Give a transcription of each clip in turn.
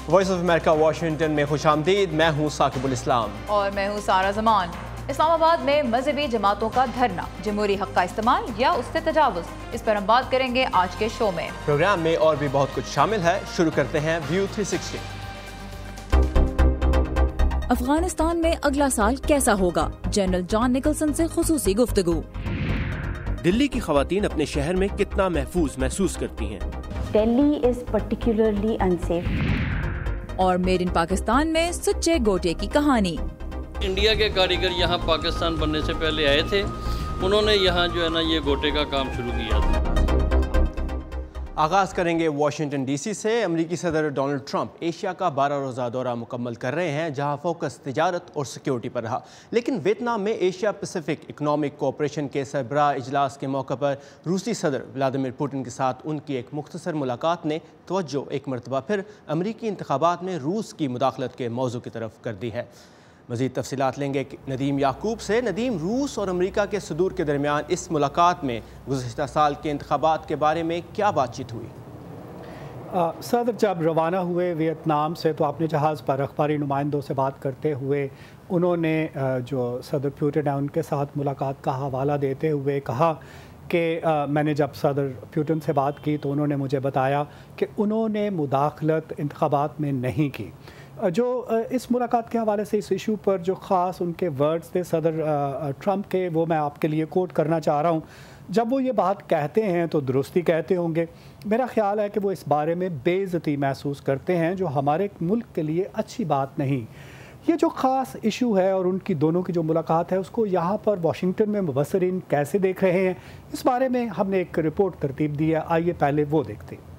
Voice of America Washington में खुशामदीद। मैं हूँ साकिबुल इस्लाम और मैं हूँ सारा जमान। इस्लामाबाद में मजहबी जमातों का धरना, जमहूरी हक का इस्तेमाल या उससे तजावुज, इस पर हम बात करेंगे आज के शो में। प्रोग्राम में और भी बहुत कुछ शामिल है। शुरू करते हैं व्यू 360। अफगानिस्तान में अगला साल कैसा होगा, जनरल जॉन निकलसन से खुसूसी गुफ्तगू। दिल्ली की खवातीन अपने शहर में कितना महफूज महसूस करती हैं। Delhi is particularly unsafe. और मेड इन पाकिस्तान में सच्चे गोटे की कहानी। इंडिया के कारीगर यहाँ पाकिस्तान बनने से पहले आए थे, उन्होंने यहाँ जो है ना ये गोटे का काम शुरू किया था। आगाज़ करेंगे वाशिंगटन डीसी से। अमरीकी सदर डोनाल्ड ट्रंप एशिया का 12 रोज़ा दौरा मुकम्मल कर रहे हैं, जहां फोकस तिजारत और सिक्योरिटी पर रहा। लेकिन वियतनाम में एशिया पैसिफिक इकनॉमिक कोऑपरेशन के सरबराह इजलास के मौके पर रूसी सदर व्लादिमीर पुतिन के साथ उनकी एक मुख्तसर मुलाकात ने तवज्जो एक मरतबा फिर अमरीकी इंतखाबात में रूस की मुदाखलत के मौजू की तरफ कर दी है। मज़ीद तफसीलात लेंगे नदीम याकूब से। नदीम, रूस और अमेरिका के सदूर के दरमियान इस मुलाकात में गुज़श्ता साल के इंतखाबात के बारे में क्या बातचीत हुई? सदर जब रवाना हुए वियतनाम से तो अपने जहाज़ पर अखबारी नुमाइंदों से बात करते हुए उन्होंने जो सदर पुतिन है उनके साथ मुलाकात का हवाला देते हुए कहा कि मैंने जब सदर पुतिन से बात की तो उन्होंने मुझे बताया कि उन्होंने मुदाखलत इंतखाबात में नहीं की। जो इस मुलाकात के हवाले से इस इशू पर जो ख़ास उनके वर्ड्स थे सदर ट्रंप के, वो मैं आपके लिए कोट करना चाह रहा हूँ। जब वो ये बात कहते हैं तो दुरुस्ती कहते होंगे। मेरा ख्याल है कि वो इस बारे में बेइज्जती महसूस करते हैं, जो हमारे मुल्क के लिए अच्छी बात नहीं। ये जो ख़ास इशू है और उनकी दोनों की जो मुलाकात है उसको यहाँ पर वाशिंगटन में मुबसरीन कैसे देख रहे हैं, इस बारे में हमने एक रिपोर्ट तरतीब दी है। आइए पहले वो देखते हैं।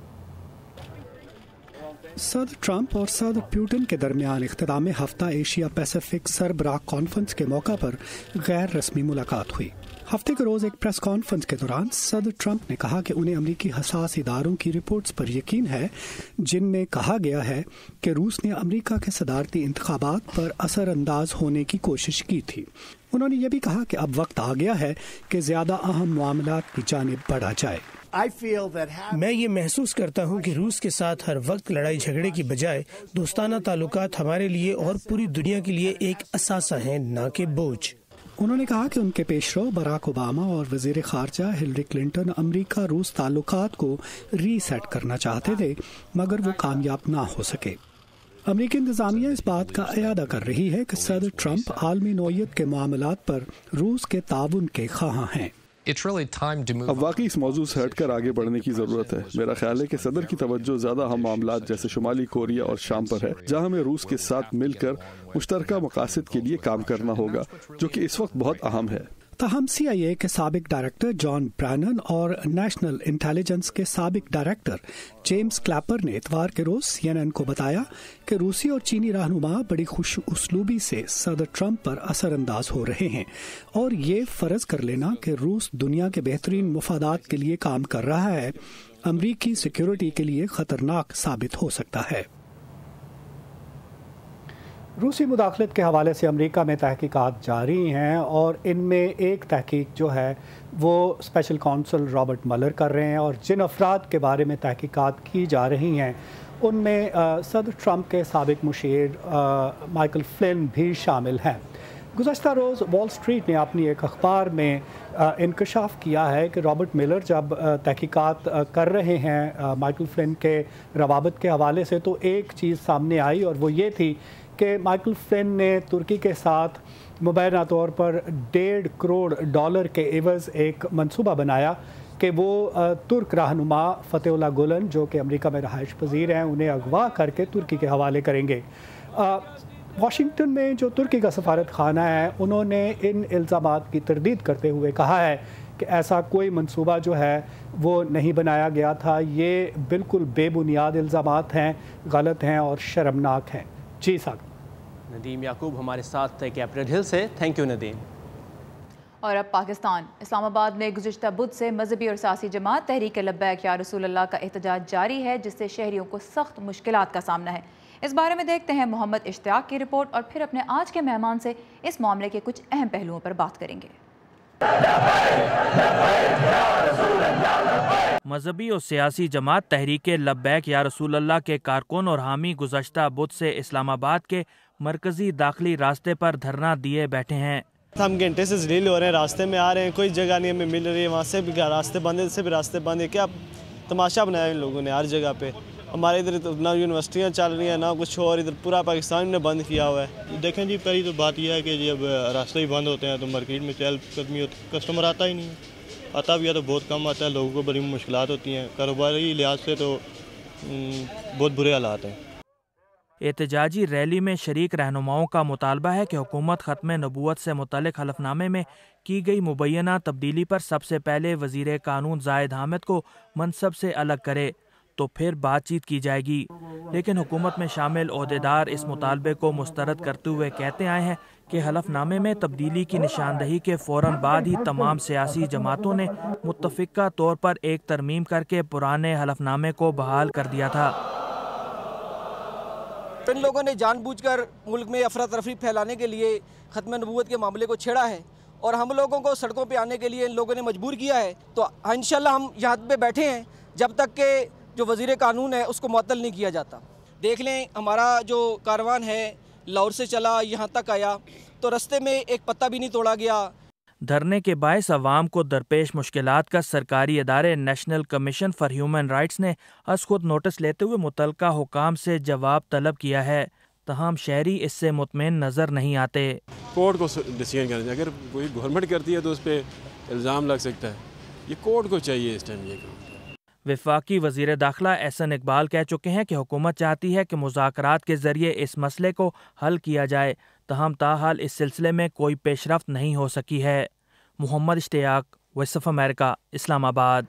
सदर ट्रंप और सदर पुतिन के दरमियान इख्तिताम हफ्ता एशिया पैसिफिक सरबराह कॉन्फ्रेंस के मौका पर गैर रस्मी मुलाकात हुई। हफ्ते के रोज़ एक प्रेस कॉन्फ्रेंस के दौरान सदर ट्रंप ने कहा कि उन्हें अमरीकी हसास इदारों की रिपोर्ट्स पर यकीन है, जिनमें कहा गया है कि रूस ने अमरीका के सदारती इंतखाबात पर असरअंदाज होने की कोशिश की थी। उन्होंने ये भी कहा कि अब वक्त आ गया है कि ज़्यादा अहम मामलात की जानिब बढ़ा जाए। मैं ये महसूस करता हूँ कि रूस के साथ हर वक्त लड़ाई झगड़े की बजाय दोस्ताना ताल्लुकात हमारे लिए और पूरी दुनिया के लिए एक असासा है, न कि बोझ। उन्होंने कहा कि उनके पेशरो बराक ओबामा और वज़ीर ख़ारजा हिलरी क्लिंटन अमरीका रूस ताल्लुकात को रीसेट करना चाहते थे, मगर वो कामयाब ना हो सके। अमरीकी इंतज़ामिया इस बात का इयादा कर रही है कि सदर ट्रंप आलमी नौइयत के मामलात पर रूस के ताउन के ख़्वाह हैं। अब वाकई इस मौजूद से हटकर आगे बढ़ने की जरूरत है। मेरा ख्याल है कि सदर की तवज्जो ज्यादा अहम मामलात जैसे शुमाली कोरिया और शाम पर है, जहां हमें रूस के साथ मिलकर मुश्तरका मकासद के लिए काम करना होगा, जो कि इस वक्त बहुत अहम है। ताहम CIA के साबिक डायरेक्टर जॉन ब्रैनन और नेशनल इंटेलिजेंस के साबिक डायरेक्टर जेम्स क्लैपर ने इतवार के रोज CNN को बताया कि रूसी और चीनी रहनुमा बड़ी खुश उसलूबी से सदर ट्रंप पर असरअंदाज हो रहे हैं और ये फर्ज कर लेना कि रूस दुनिया के बेहतरीन मुफादात के लिए काम कर रहा है, अमरीकी सिक्योरिटी के लिए खतरनाक साबित हो सकता है। रूसी मुदाखलत के हवाले से अमेरिका में तहकीकात जारी हैं और इनमें एक तहकीक जो है वो स्पेशल काउंसिल रॉबर्ट मलर कर रहे हैं और जिन अफराद के बारे में तहकीकात की जा रही हैं उनमें सदर ट्रंप के साबिक मुशीर माइकल फ्लिन भी शामिल हैं। गुज़श्ता रोज़ वॉल स्ट्रीट ने अपनी एक अखबार में इंकशाफ किया है कि रॉबर्ट मिलर जब तहकीकात कर रहे हैं माइकल फ्लिन के रवाबत के हवाले से, तो एक चीज़ सामने आई और वो ये थी कि माइकल फ्लिन ने तुर्की के साथ मुबैना तौर पर $1.5 करोड़ के एवज़ एक मंसूबा बनाया कि वो तुर्क रहनुमा फतेहुल्लाह गुलन, जो कि अमेरिका में रहाइश पजीर हैं, उन्हें अगवा करके तुर्की के हवाले करेंगे। वाशिंगटन में जो तुर्की का सफारत खाना है उन्होंने इन इल्ज़ामात की तरदीद करते हुए कहा है कि ऐसा कोई मंसूबा जो है वो नहीं बनाया गया था। ये बिल्कुल बेबुनियाद इल्ज़ामात हैं, गलत हैं और शर्मनाक हैं। जी साहब। नदीम याकूब हमारे साथ थे कैपिटल हिल से। Thank you Nadeem. और अब पाकिस्तान। इस्लामाबाद में गुज़िश्ता बुध से मजहबी और सियासी जमात तहरीक लब्बैक या रसूल अल्लाह का एहतजाज जारी है, जिससे शहरियों को सख्त मुश्किलात का सामना है। इस बारे में देखते हैं मोहम्मद इश्तियाक की रिपोर्ट और फिर अपने आज के मेहमान से इस मामले के कुछ अहम पहलुओं पर बात करेंगे। मजहबी और सियासी जमात तहरीक लब्बैक या रसूल अल्लाह के कारकुन और हामी गुज़श्ता बुध से इस्लामाबाद के मरकजी दाखिली रास्ते पर धरना दिए बैठे हैं। हम घंटे से जलील हो रहे हैं, रास्ते में आ रहे हैं, कोई जगह नहीं हमें मिल रही है, वहाँ से भी रास्ते बंद है, से भी रास्ते बंद है। क्या तमाशा बनाया इन लोगों ने हर जगह पे। हमारे इधर तो ना यूनिवर्सिटियाँ चल रही हैं ना कुछ और, इधर पूरा पाकिस्तान ने बंद किया हुआ है। देखें जी, पहली तो बात यह है कि जब रास्ते ही बंद होते हैं तो मार्केट में चहलकदमी होती, कस्टमर आता ही नहीं है, आता भी है तो बहुत कम आता है, लोगों को बड़ी मुश्किलात होती हैं, कारोबारी लिहाज से तो बहुत बुरे हालात हैं। एहतजाजी रैली में शरीक रहनुमाओं का मुतालबा है कि हुकूमत ख़त्म नबूवत से मुतल्लिक़ हलफनामे में की गई मुबैना तब्दीली पर सबसे पहले वज़ीर कानून ज़ाहिद हामिद को मनसब से अलग करे तो फिर बातचीत की जाएगी। लेकिन हुकूमत में शामिल ओहदेदार इस मुतालबे को मुस्तरद करते हुए कहते आए हैं कि हलफनामे में तब्दीली की निशानदही के फ़ौरन बाद ही तमाम सियासी जमातों ने मुत्तफ़िका तौर पर एक तरमीम करके पुराने हलफनामे को बहाल कर दिया था। इन लोगों ने जानबूझकर मुल्क में अफरा तफरी फैलाने के लिए ख़त्म नबूवत के मामले को छेड़ा है और हम लोगों को सड़कों पे आने के लिए इन लोगों ने मजबूर किया है। तो इंशाल्लाह हम यहाँ पे बैठे हैं जब तक के जो वज़ीर कानून है उसको मुअत्तल नहीं किया जाता। देख लें, हमारा जो कारवान है लाहौर से चला यहाँ तक आया तो रास्ते में एक पत्ता भी नहीं तोड़ा गया। धरने के बायस अवाम को दरपेश मुश्किलात का सरकारी इदारे national commission for human rights ने अज खुद नोटिस लेते हुए मुतलका हुकाम से जवाब तलब किया है, तहम शहरी इससे मुतमईन नज़र नहीं आते। कोर्ट को डिसीजन करना चाहिए, अगर कोई गवर्नमेंट करती है तो उस पर इल्ज़ाम लग सकता है, ये कोर्ट को चाहिए इस टाइम ये काम। वफाकी वज़ीर दाखिला एहसन इकबाल कह चुके हैं कि हुकूमत चाहती है कि मुज़ाकरात के ज़रिए इस मसले को हल किया जाए, तहम ताहाल इस सिलसिले में कोई पेशरफ्त नहीं हो सकी है। Mohammad Ishtiaq, voice of America, Islamabad.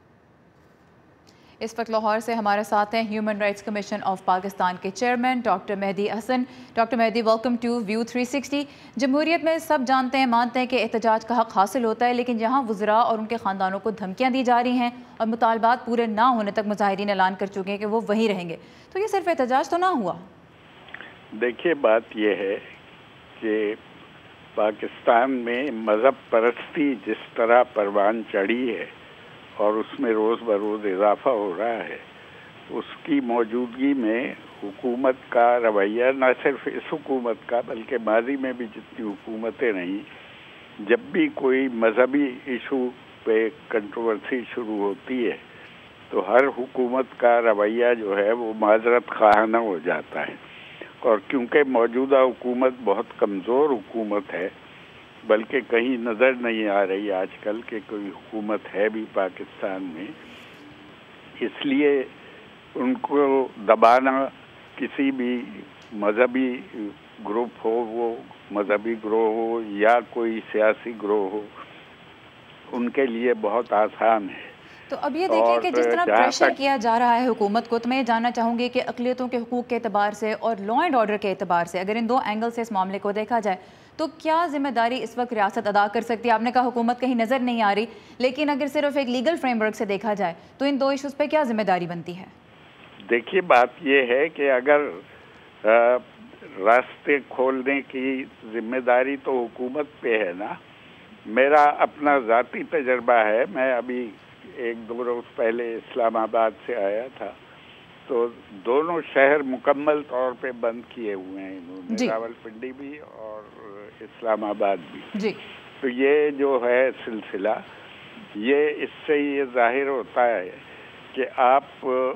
इस वक्त लाहौर से हमारे साथ हैं human rights commission of Pakistan के chairman doctor Mehdi Hasan. Doctor Mehdi, welcome to view 360। जमहूरियत में सब जानते हैं, मानते हैं कि एहतजाज का हक़ हासिल होता है, लेकिन यहाँ वज़रा और उनके ख़ानदानों को धमकियाँ दी जा रही हैं और मुतालबात पूरे ना होने तक मुजाहिरीन ऐलान कर चुके हैं कि वो वहीं रहेंगे, तो ये सिर्फ एहतजाज तो ना हुआ? देखिए, बात यह है कि पाकिस्तान में मज़हब परस्ती जिस तरह परवान चढ़ी है और उसमें रोज़ बरोज़ इजाफा हो रहा है, उसकी मौजूदगी में हुकूमत का रवैया, न सिर्फ इस हुकूमत का बल्कि माजी में भी जितनी हुकूमतें रहीं, जब भी कोई मजहबी इशू पे कंट्रोवर्सी शुरू होती है तो हर हुकूमत का रवैया जो है वो माजरत खाना हो जाता है। और क्योंकि मौजूदा हुकूमत बहुत कमज़ोर हुकूमत है, बल्कि कहीं नज़र नहीं आ रही आजकल कि कोई हुकूमत है भी पाकिस्तान में, इसलिए उनको दबाना किसी भी मजहबी ग्रुप हो, वो मजहबी ग्रोह हो या कोई सियासी ग्रोह हो, उनके लिए बहुत आसान है। तो अब ये देखिए कि जिस तरह प्रेशर किया जा रहा है हुकूमत को, तो मैं ये जानना चाहूँगी कि अक़लियतों के हुकूक़ के एतबार से और लॉ एंड ऑर्डर के एतबार से, अगर इन दो एंगल से इस मामले को देखा जाए, तो क्या ज़िम्मेदारी इस वक्त रियासत अदा कर सकती है? आपने कहा हुकूमत कहीं नज़र नहीं आ रही, लेकिन अगर सिर्फ एक लीगल फ्रेमवर्क से देखा जाए तो इन दो इशूज़ पे क्या ज़िम्मेदारी बनती है? देखिए, बात ये है कि अगर रास्ते खोलने की जिम्मेदारी तो हुकूमत पे है ना। मेरा अपना ज़ाती तजर्बा है, मैं अभी 1-2 रोज़ पहले इस्लामाबाद से आया था, तो दोनों शहर मुकम्मल तौर पे बंद किए हुए हैं इन्होंने, रावलपिंडी भी और इस्लामाबाद भी जी। तो ये जो है सिलसिला, ये इससे ये जाहिर होता है कि आप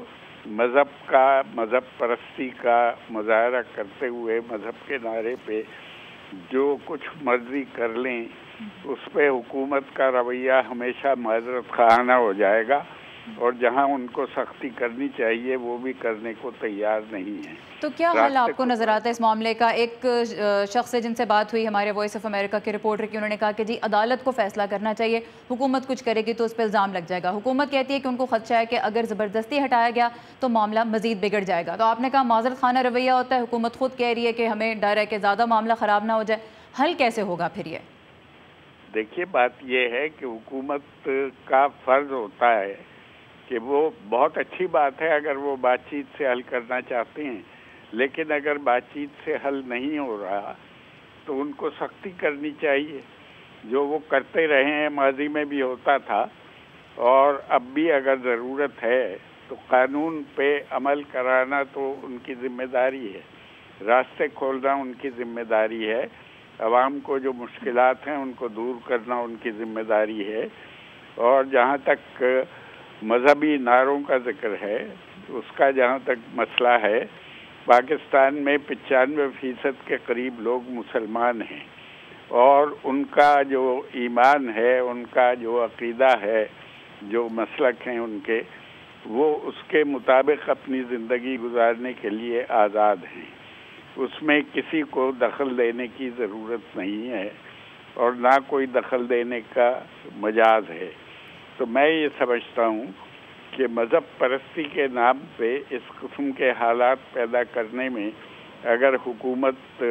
मज़हब परस्ती का मुजाहरा करते हुए मज़हब के नारे पे जो कुछ मर्जी कर लें, उस पे हुकूमत का रवैया हमेशा माजरत खाना हो जाएगा और जहां उनको सख्ती करनी चाहिए वो भी करने को तैयार नहीं है। तो क्या हल आपको नज़र आता है इस मामले का? एक शख्स से जिनसे बात हुई हमारे वॉइस ऑफ अमेरिका के रिपोर्टर की, उन्होंने कहा कि जी अदालत को फैसला करना चाहिए, हुकूमत कुछ करेगी तो उस पर इल्ज़ाम लग जाएगा। हुकूमत कहती है कि उनको खदशा है कि अगर ज़बरदस्ती हटाया गया तो मामला मज़ीद बिगड़ जाएगा। तो आपने कहा माजरत खाना रवैया होता है, हुकूमत खुद कह रही है कि हमें डर है कि ज़्यादा मामला ख़राब ना हो जाए, हल कैसे होगा फिर ये? देखिए, बात ये है कि हुकूमत का फ़र्ज होता है कि वो, बहुत अच्छी बात है अगर वो बातचीत से हल करना चाहते हैं, लेकिन अगर बातचीत से हल नहीं हो रहा तो उनको सख्ती करनी चाहिए, जो वो करते रहे हैं, माजी में भी होता था। اور اب بھی اگر ضرورت ہے تو قانون پہ عمل کرانا تو ان کی ذمہ داری ہے، راستے کھولنا ان کی ذمہ داری ہے، عوام کو جو مشکلات ہیں ان کو دور کرنا ان کی ذمہ داری ہے۔ اور جہاں تک مذہبی نعروں کا ذکر ہے، اس کا جہاں تک مسئلہ ہے، پاکستان میں 95% کے قریب لوگ مسلمان ہیں، اور ان کا جو ایمان ہے، ان کا جو عقیدہ ہے، جو مسلک ہیں ان کے، وہ اس کے مطابق اپنی زندگی گزارنے کے لیے آزاد ہیں۔ اس میں کسی کو دخل دینے کی ضرورت نہیں ہے اور نہ کوئی دخل دینے کا مجاز ہے۔ تو میں یہ سمجھتا ہوں کہ مذہب پرستی کے نام پہ اس قسم کے حالات پیدا کرنے میں اگر حکومت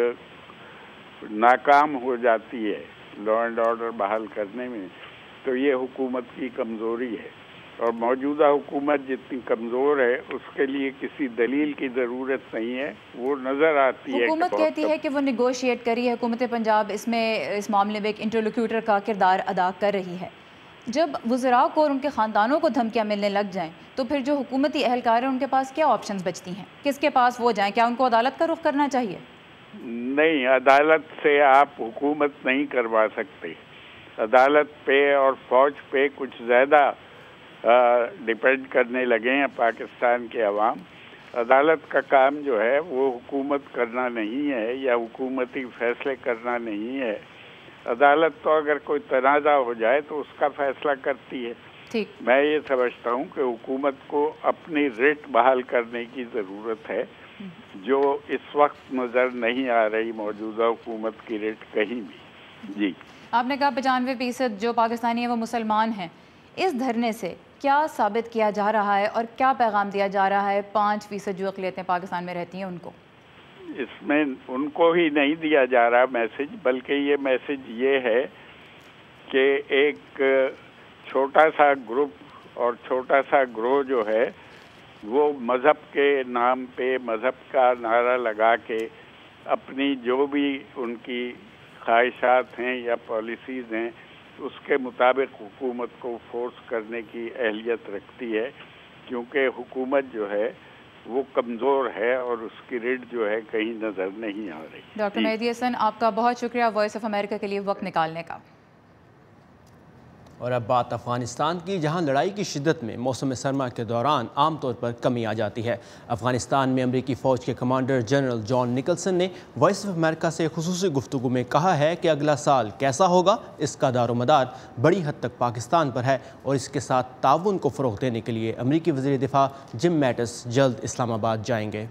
ناکام ہو جاتی ہے لا اینڈ آرڈر بحال کرنے میں، تو یہ حکومت کی کمزوری ہے، اور موجودہ حکومت جتنی کمزور ہے اس کے لیے کسی دلیل کی ضرورت نہیں ہے، وہ نظر آتی ہے۔ حکومت کہتی ہے کہ وہ نیگوشیٹ کری ہے، حکومت پنجاب اس معاملے میں ایک انٹرلوکیوٹر کا کردار ادا کر رہی ہے۔ جب وزراء کو اور ان کے خاندانوں کو دھمکیاں ملنے لگ جائیں تو پھر جو حکومتی اہلکار ہیں ان کے پاس کیا آپشنز بچتی ہیں؟ کس کے پاس وہ جائیں؟ کیا ان کو عدالت کا رخ کرنا چاہیے؟ نہیں، عدالت سے آپ حکومت نہیں کروا سکتے۔ عدالت پہ اور فوج پہ کچھ زیادہ ڈیپینڈ کرنے لگے ہیں پاکستان کے عوام۔ عدالت کا کام جو ہے وہ حکومت کرنا نہیں ہے یا حکومتی فیصلے کرنا نہیں ہے۔ عدالت تو اگر کوئی تنازع ہو جائے تو اس کا فیصلہ کرتی ہے۔ میں یہ سمجھتا ہوں کہ حکومت کو اپنی ریٹ بحال کرنے کی ضرورت ہے، جو اس وقت نظر نہیں آ رہی موجودہ حکومت کی ریٹ کہیں بھی۔ جی، آپ نے کہا 95% جو پاکستانی ہیں وہ مسلمان ہیں۔ اس دھرنے سے کیا ثابت کیا جا رہا ہے اور کیا پیغام دیا جا رہا ہے 5% جو اقلیتیں پاکستان میں رہتی ہیں ان کو؟ اس میں ان کو ہی نہیں دیا جا رہا میسج، بلکہ یہ میسج یہ ہے کہ ایک چھوٹا سا گروپ اور چھوٹا سا گروہ جو ہے وہ مذہب کے نام پہ مذہب کا نعرہ لگا کے اپنی جو بھی ان کی خواہشات ہیں یا پالیسیز ہیں اس کے مطابق حکومت کو فورس کرنے کی اہلیت رکھتی ہے، کیونکہ حکومت جو ہے وہ کمزور ہے اور اس کی ریٹ جو ہے کہیں نظر نہیں آ رہی۔ ڈاکٹر مہدی حسن، آپ کا بہت شکریہ وائس آف امریکہ کے لیے وقت نکالنے کا۔ اور اب بات افغانستان کی، جہاں لڑائی کی شدت میں موسم سرما کے دوران عام طور پر کمی آ جاتی ہے۔ افغانستان میں امریکی فوج کے کمانڈر جنرل جان نکلسن نے وائس آف امریکہ سے خصوصی گفتگو میں کہا ہے کہ اگلا سال کیسا ہوگا اس کا دار و مدار بڑی حد تک پاکستان پر ہے، اور اس کے ساتھ تعاون کو فروغ دینے کے لیے امریکی وزیر دفاع جم میٹس جلد اسلام آباد جائیں گے۔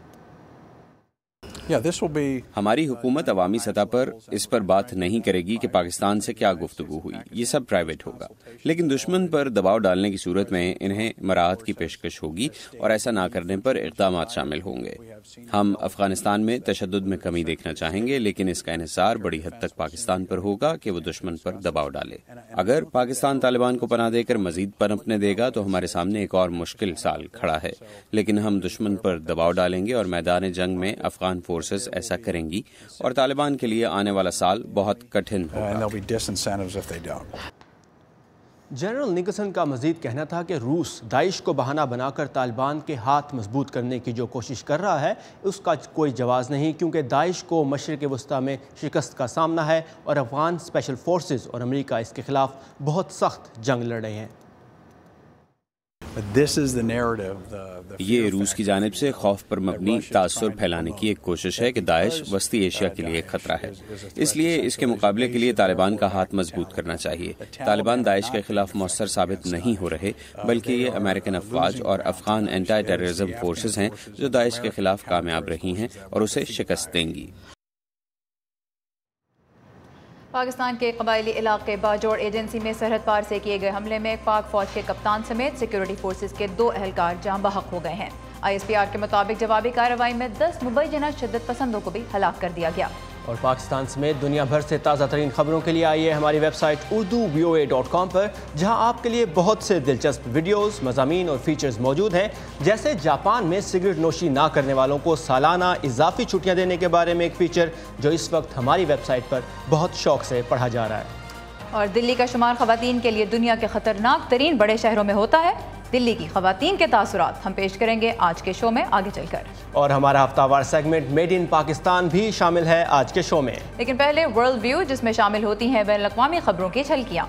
ہماری حکومت عوامی سطح پر اس پر بات نہیں کرے گی کہ پاکستان سے کیا گفتگو ہوئی، یہ سب پرائیویٹ ہوگا، لیکن دشمن پر دباؤ ڈالنے کی صورت میں انہیں مراعات کی پیشکش ہوگی اور ایسا نہ کرنے پر اقدامات شامل ہوں گے۔ ہم افغانستان میں تشدد میں کمی دیکھنا چاہیں گے، لیکن اس کا انحصار بڑی حد تک پاکستان پر ہوگا کہ وہ دشمن پر دباؤ ڈالے۔ اگر پاکستان طالبان کو پناہ دے کر مزید پنپنے دے گا تو ہمارے سامنے ایک اور مشکل سال کھڑا ہے، لیکن ہم دشمن پر دباؤ ڈالیں گے اور میدان جنگ میں افغان فورسز ایسا کریں گی، اور طالبان کے لیے آنے والا سال بہت کٹھن ہوگا۔ جنرل نکلسن کا مزید کہنا تھا کہ روس داعش کو بہانہ بنا کر طالبان کے ہاتھ مضبوط کرنے کی جو کوشش کر رہا ہے اس کا کوئی جواز نہیں، کیونکہ داعش کو مشرق وسطی میں شکست کا سامنا ہے اور افغان اسپیشل فورسز اور امریکہ اس کے خلاف بہت سخت جنگ لڑ رہے ہیں۔ یہ روس کی جانب سے خوف پر مبنی تاثر پھیلانے کی ایک کوشش ہے کہ داعش وسطی ایشیا کے لیے ایک خطرہ ہے، اس لیے اس کے مقابلے کے لیے طالبان کا ہاتھ مضبوط کرنا چاہیے۔ طالبان داعش کے خلاف مؤثر ثابت نہیں ہو رہے، بلکہ یہ امریکن افواج اور افغان اینٹی ٹیررزم فورسز ہیں جو داعش کے خلاف کامیاب رہی ہیں اور اسے شکست دیں گی۔ پاکستان کے قبائلی علاقے باجوڑ ایجنسی میں سرحد پار سے کیے گئے حملے میں پاک فوج کے کپتان سمیت سیکیورٹی فورسز کے 2 اہلکار جاں بحق ہو گئے ہیں۔ ISPR کے مطابق جوابی کارروائی میں 10 مبینہ شدت پسندوں کو بھی ہلاک کر دیا گیا۔ اور پاکستان سمیت دنیا بھر سے تازہ ترین خبروں کے لیے آئیے ہماری ویب سائٹ urduvoa.com پر، جہاں آپ کے لیے بہت سے دلچسپ ویڈیوز، مضامین اور فیچرز موجود ہیں، جیسے جاپان میں سگریٹ نوشی نہ کرنے والوں کو سالانہ اضافی چھٹیاں دینے کے بارے میں ایک فیچر جو اس وقت ہماری ویب سائٹ پر بہت شوق سے پڑھا جا رہا ہے۔ اور دلی کا شمار خواتین کے لیے دنیا کے خطرناک ترین بڑے شہروں میں ہوتا ہے۔ دلی کی خواتین کے تاثرات ہم پیش کریں گے آج کے شو میں آگے چل کر، اور ہمارا ہفتہ وار سیگمنٹ میڈ ان پاکستان بھی شامل ہے آج کے شو میں۔ لیکن پہلے ورلڈ ویو، جس میں شامل ہوتی ہیں بین الاقوامی خبروں کی جھلکیاں۔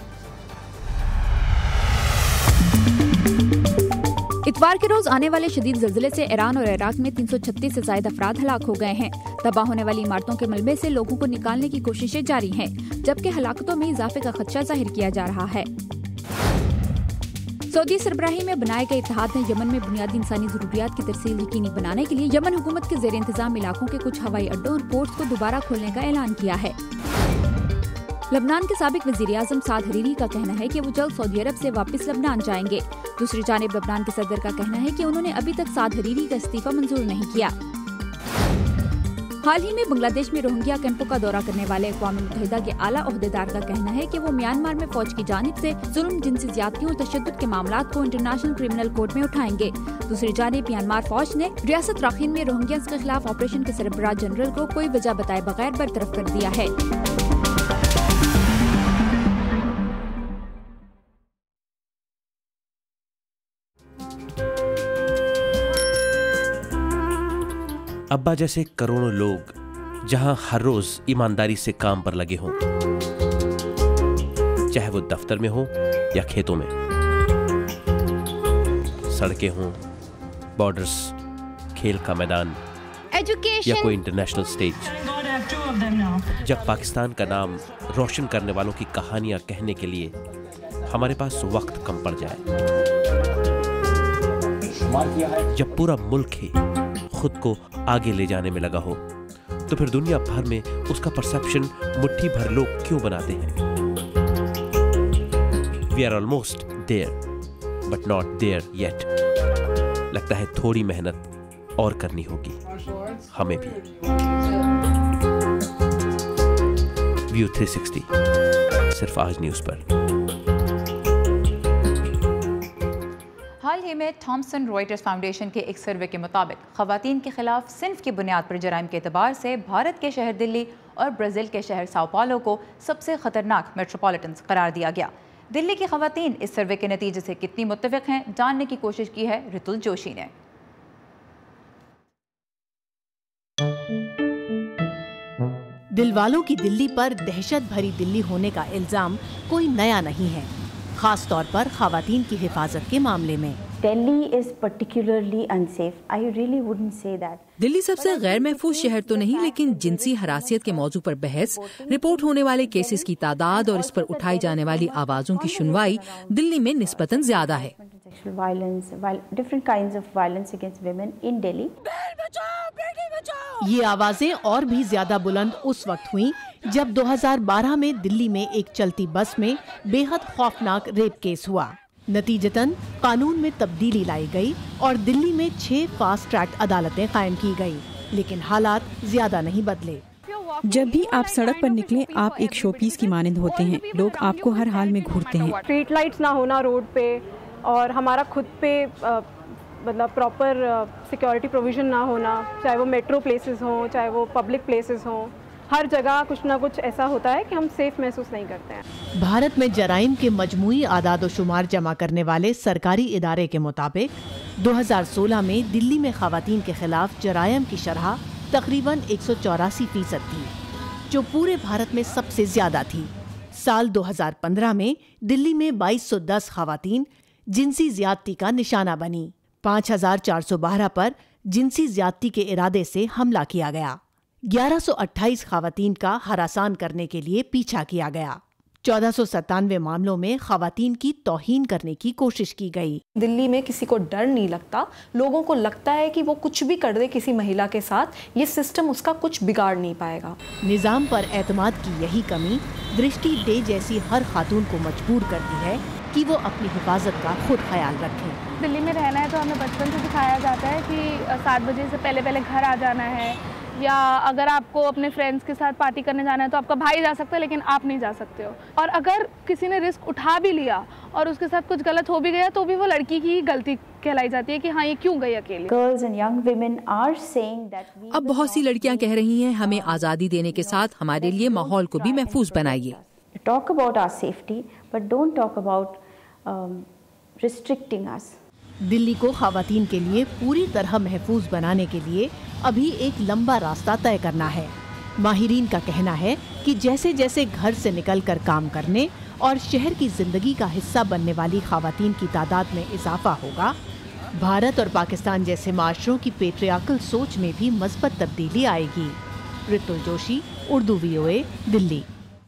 اتوار کے روز آنے والے شدید زلزلے سے ایران اور عراق میں 336 سے زائد افراد ہلاک ہو گئے ہیں۔ تباہ ہونے والی عمارتوں کے ملبے سے لوگوں کو نکالنے کی کوششیں جاری ہیں، جبکہ ہلاکتوں میں اضافے کا خدشہ ظاہر کیا جا رہا ہے۔ سعودی سربراہی میں بنائے گئے اتحاد نے یمن میں بنیادی انسانی ضروریات کی ترسیل یقینی بنانے کے لیے یمن حکومت کے زیر انتظام علاقوں کے کچھ ہوائی اڈوں اور پورٹس کو دوبارہ کھولنے کا اعلان کیا ہے۔ لبنان کے سابق وزیر اعظم سعد حریری کا کہنا ہے کہ وہ جلد سعودی عرب سے واپس لبنان جائیں گے۔ دوسری جانب لبنان کے صدر کا کہنا ہے کہ انہوں نے ابھی تک سعد حریری کا استعفیٰ منظور نہیں کیا۔ حال ہی میں بنگلہ دیش میں روہنگیا کیمپوں کا دورہ کرنے والے اقوام متحدہ کے اعلیٰ عہدیدار کا کہنا ہے کہ وہ میانمار میں فوج کی جانب سے ظلم، جنسی زیادتیوں اور تشدد کے معاملات کو انٹرنیشنل کرمنل کورٹ میں اٹھائیں گے۔ دوسری جانب میانمار فوج نے ریاست راکھین میں روہنگیاز کے خلاف آپریشن کے سربراہ جنرل کو کوئی وجہ بتائے بغیر برطرف کر دیا ہے۔ ابا جیسے کروڑوں لوگ جہاں ہر روز ایمانداری سے کام پر لگے ہوں، چاہے وہ دفتر میں ہوں یا کھیتوں میں، سڑکیں ہوں، بارڈرز، کھیل کا میدان یا کوئی انٹرنیشنل سٹیج، جب پاکستان کا نام روشن کرنے والوں کی کہانیاں کہنے کے لیے ہمارے پاس وقت کم پڑ جائے، جب پورا ملک ہی خود کو آگے لے جانے میں لگا ہو، تو پھر دنیا بھر میں اس کا پرسپشن مٹھی بھر لوگ کیوں بناتے ہیں؟ We are almost there, but not there yet. لگتا ہے تھوڑی محنت اور کرنی ہوگی ہمیں بھی۔ ویو 360 صرف آج نیوز پر۔ حال ہی میں تھامسن روئٹرز فاؤنڈیشن کے ایک سروے کے مطابق خواتین کے خلاف صنف کی بنیاد پر جرائم کے اعتبار سے بھارت کے شہر دلی اور برازیل کے شہر ساؤ پاولو کو سب سے خطرناک میٹروپولیٹنز قرار دیا گیا۔ دلی کی خواتین اس سروے کے نتیجے سے کتنی متفق ہیں، جاننے کی کوشش کی ہے رتل جوشی نے۔ دل والوں کی دلی پر دہشت بھری دلی ہونے کا الزام کوئی نیا نہیں ہے، خاص طور پر خواتین کی حفاظت کے معاملے میں۔ دلی سب سے غیر محفوظ شہر تو نہیں، لیکن جنسی ہراسیت کے موضوع پر بحث، رپورٹ ہونے والے کیسز کی تعداد اور اس پر اٹھائی جانے والی آوازوں کی سنوائی دلی میں نسبتاً زیادہ ہے۔ یہ آوازیں اور بھی زیادہ بلند اس وقت ہوئیں جب 2012 میں دلی میں ایک چلتی بس میں بے حد خوفناک ریپ کیس ہوا۔ نتیجتاً قانون میں تبدیلی لائی گئی اور دلی میں 6 فاسٹ ٹریک عدالتیں قائم کی گئی، لیکن حالات زیادہ نہیں بدلے۔ جب بھی آپ سڑک پر نکلیں آپ ایک شو پیس کی مانند ہوتے ہیں، لوگ آپ کو ہر حال میں گھورتے ہیں۔ اسٹریٹ لائٹس نہ ہونا روڈ پہ اور ہمارا خود پہ مطلب پراپر سیکیورٹی پروویژن نہ ہونا، چاہے وہ میٹرو پلیسز ہوں چاہے وہ پبلک پلیسز ہوں، ہر جگہ کچھ نہ کچھ ایسا ہوتا ہے کہ ہم سیف محسوس نہیں کرتے ہیں۔ بھارت میں جرائم کے مجموعی اعداد و شمار جمع کرنے والے سرکاری ادارے کے مطابق 2016 میں دلی میں خواتین کے خلاف جرائم کی شرح تقریباً 184% تھی، جو پورے بھارت میں سب سے زیادہ تھی۔ سال 2015 میں دلی میں 2210 خواتین جنسی زیادتی کا نشانہ بنی، 5412 پر جنسی زیادتی کے ارادے سے حملہ کیا گیا، 1128 خواتین کا ہراسان کرنے کے لیے پیچھا کیا گیا، 1497 معاملوں میں خواتین کی توہین کرنے کی کوشش کی گئی۔ دلی میں کسی کو ڈر نہیں لگتا، لوگوں کو لگتا ہے کہ وہ کچھ بھی کر دے کسی مہیلا کے ساتھ، یہ سسٹم اس کا کچھ بگاڑ نہیں پائے گا۔ نظام پر اعتماد کی یہی کمی درشٹی ڈے جیسی ہر خاتون کو مجبور کرتی ہے کہ وہ اپنی حفاظت کا خود خیال رکھیں۔ دلی میں رہنا ہے تو ہمیں بچپن سے سکھایا جاتا ہے کہ 7 بجے سے پہلے گھر آ جانا ہے، یا اگر آپ کو اپنے فرینڈس کے ساتھ پارٹی کرنے جانا ہے تو آپ کا بھائی جا سکتا ہے لیکن آپ نہیں جا سکتے ہو، اور اگر کسی نے رسک اٹھا بھی لیا اور اس کے ساتھ کچھ غلط ہو بھی گیا تو بھی وہ لڑکی کی غلطی کہلائی جاتی ہے کہ ہاں یہ کیوں گئی اکیلے۔ اب بہت سی لڑکیاں کہہ رہی ہیں ہمیں آزادی دینے کے ساتھ ہمارے لیے ماحول کو بھی محفوظ بنائیے۔ talk about our safety, but don't talk about restricting us. Delhi को ख़वातीन के लिए पूरी तरह महफूज बनाने के लिए अभी एक लंबा रास्ता तय करना है। माहिरीन का कहना है कि जैसे जैसे घर से निकलकर काम करने और शहर की ज़िंदगी का हिस्सा बनने वाली ख़वातीन की तादाद में इजाफा होगा, भारत और पाकिस्तान जैसे माशरों की पेट्रियार्कल सोच में भी मस्बत तब्दीली आएगी। ऋतुल जोशी, उर्दू VOA, दिल्ली।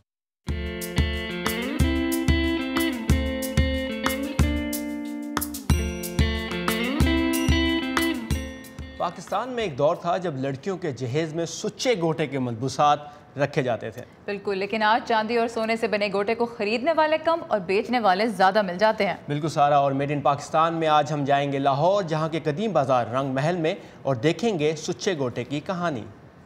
पाकिस्तान में एक दौर था जब लड़कियों के जहेज में सुच्चे गोटे के मलबूसात रखे जाते थे। बिल्कुल, लेकिन आज चांदी और सोने से बने गोटे को खरीदने वाले कम और बेचने वाले ज़्यादा मिल जाते हैं। बिल्कुल सारा, और मेड इन पाकिस्तान में आज हम जाएंगे लाहौर, जहां के कदीम बाजार रंग महल में, और देखेंगे सुच्चे गोटे की कहानी।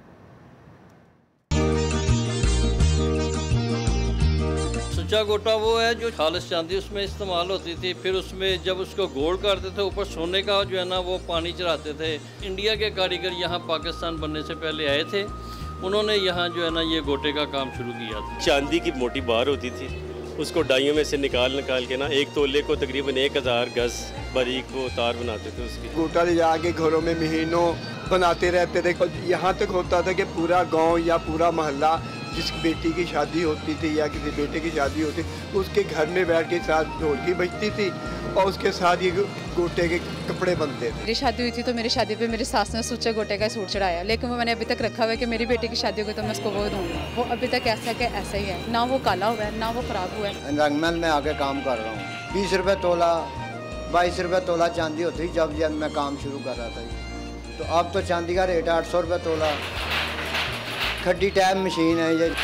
सुच्चा गोटा वो है जो खालिस चांदी उसमें इस्तेमाल होती थी, फिर उसमें जब उसको गोल्ड करते थे ऊपर सोने का जो है ना वो पानी चढ़ाते थे। इंडिया के कारीगर यहाँ पाकिस्तान बनने से पहले आए थे, उन्होंने यहाँ जो है ना ये गोटे का काम शुरू किया था। चांदी की मोटी बार होती थी, उसको डाइयों में से निकाल के ना 1 तोले को तकरीबन 1000 गज बारीक वो तार बनाते थे उसकी। गोटा ले जाके घरों में महीनों बनाते रहते थे। यहाँ तक होता था कि पूरा गांव या पूरा मोहल्ला जिसकी बेटी की शादी होती थी या किसी बेटे की शादी होती उसके घर में बैठ के साथ ढोलकी बजती थी और उसके साथ ये गोटे के कपड़े बनते थे। मेरी शादी हुई थी तो मेरी शादी पे मेरी सास ने सुच्चे गोटे का सूट चढ़ाया, लेकिन वो मैंने अभी तक रखा हुआ है कि मेरी बेटी की शादी होगी तो मैं उसको वो दूँगा। वो अभी तक ऐसा कि ऐसा ही है, ना वो काला हुआ है ना वो ख़राब हुआ है। रंगमहल में आके काम कर रहा हूँ। 20 रुपये तोला 22 रुपये तोला चांदी होती जब मैं काम शुरू कर रहा था, तो अब तो चांदी का रेट 800 रुपये तोला। खड्डी टैप मशीन है ये,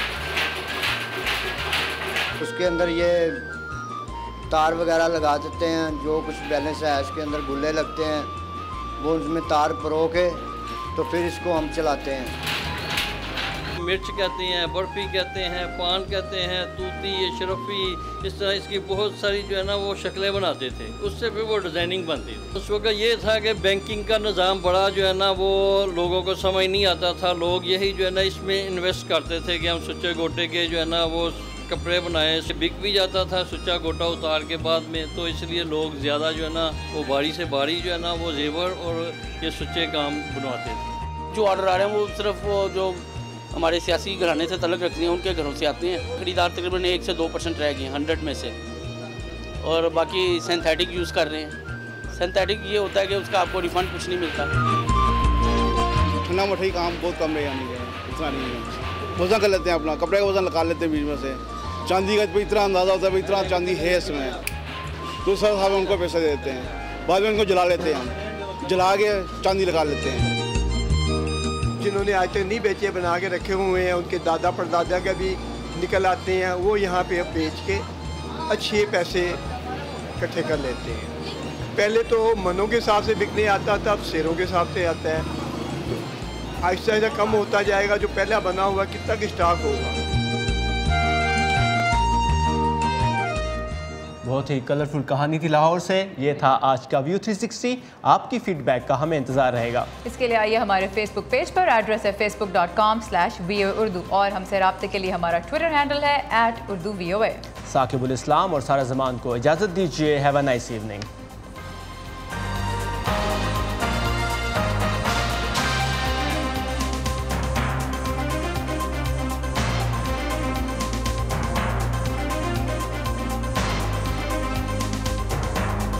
उसके अंदर ये तार वगैरह लगा देते हैं, जो कुछ बैलेंस है इसके अंदर गुल्ले लगते हैं, वो उसमें तार परो के तो फिर इसको हम चलाते हैं। मिर्च कहते हैं, बर्फ़ी कहते हैं, पान कहते हैं, तूती, शरफ़ी, इस तरह इसकी बहुत सारी जो है ना वो शक्लें बनाते थे, उससे फिर वो डिज़ाइनिंग बनती थी। उस वक्त ये था कि बैंकिंग का निज़ाम बड़ा जो है ना वो लोगों को समझ नहीं आता था, लोग यही जो है ना इसमें इन्वेस्ट करते थे कि हम सुच्चे गोटे के जो है ना वो कपड़े बनाए, बिक भी जाता था सुच्चा गोटा उतार के बाद में, तो इसलिए लोग ज़्यादा जो है ना वो बारी से बारी जो है ना वो जेवर और ये सुच्चे काम बनवाते थे। जो ऑर्डर आ रहे हैं वो सिर्फ वो जो हमारे सियासी घराने से तलक रखते हैं उनके घरों से आते हैं। खरीदार तकरीबन 1 से 2% रह गए हैं 100 में से, और बाकी सिंथेटिक यूज़ कर रहे हैं। सिंथेटिक ये होता है कि उसका आपको रिफंड कुछ नहीं मिलता। छोटा मोटा ही काम बहुत कम रह नहीं है, इतना नहीं है। वजन कर लेते हैं अपना, कपड़े का वजन निकाल लेते हैं बीच में से। चांदी का इतना अंदाज़ा होता है इतना चांदी है इसमें, तो उस हिसाब से उनको पैसे दे देते हैं। बाद में उनको जला लेते हैं, हम जला के चांदी निकाल लेते हैं। जिन्होंने आज तक नहीं बेचे बना के रखे हुए हैं, उनके दादा परदादा के भी निकल आते हैं, वो यहाँ पे अब बेच के अच्छे पैसे इकट्ठे कर लेते हैं। पहले तो मनों के हिसाब से बिकने आता था, अब शेरों के हिसाब से आता है। आहिस्ता आहिस्ता कम होता जाएगा, जो पहला बना हुआ कितना का स्टॉक होगा। बहुत ही कलरफुल कहानी थी लाहौर से। ये था आज का व्यू 360। आपकी फीडबैक का हमें इंतजार रहेगा। इसके लिए आइए हमारे फेसबुक पेज पर, एड्रेस है facebook.com/VOA उर्दू, और हमसे राब्ते के लिए हमारा ट्विटर हैंडल है @urduvoa। साकिबुल इस्लाम और सारा जमान को इजाज़त दीजिए। Have a nice evening.